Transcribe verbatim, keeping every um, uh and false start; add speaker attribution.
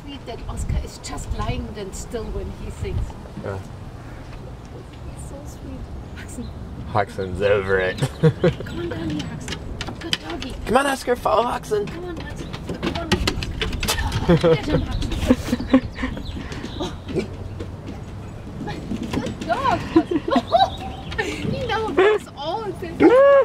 Speaker 1: sweet that Oscar is just lying then still when he sings.
Speaker 2: Yeah.
Speaker 1: He's so sweet. Haxen.
Speaker 2: Haxen's over it.
Speaker 1: Come on down here, Haxen. Good doggy.
Speaker 2: Come on, Oscar, follow Haxen.
Speaker 1: Come on, Haxen. Come on, Oscar. Get him, Haxen. Oh. Good dog. He now knows all this.